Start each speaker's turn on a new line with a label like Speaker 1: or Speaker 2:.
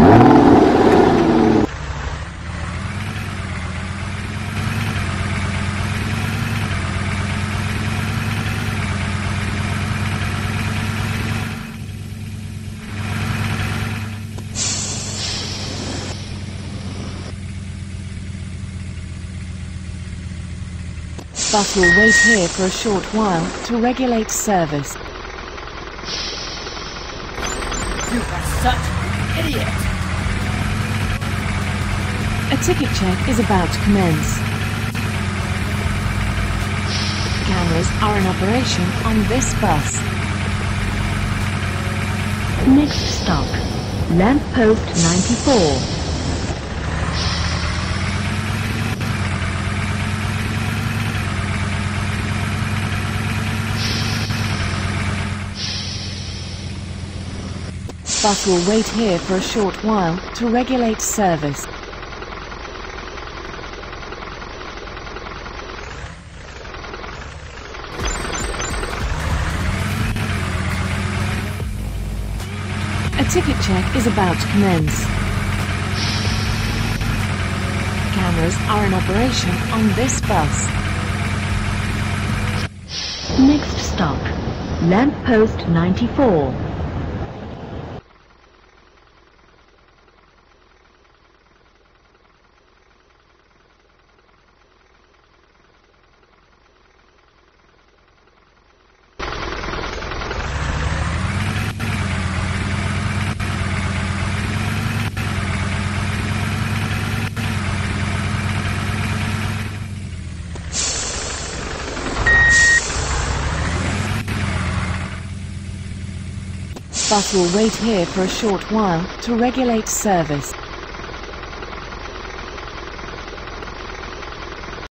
Speaker 1: Bus will wait here for a short while to regulate service.
Speaker 2: You are such an idiot!
Speaker 1: A ticket check is about to commence. Cameras are in operation on this bus.
Speaker 3: Next stop, lamp post 94.
Speaker 1: Bus will wait here for a short while to regulate service. A ticket check is about to commence. Cameras are in operation on this bus.
Speaker 3: Next stop, lamp post 94.
Speaker 1: Bus will wait here for a short while to regulate service.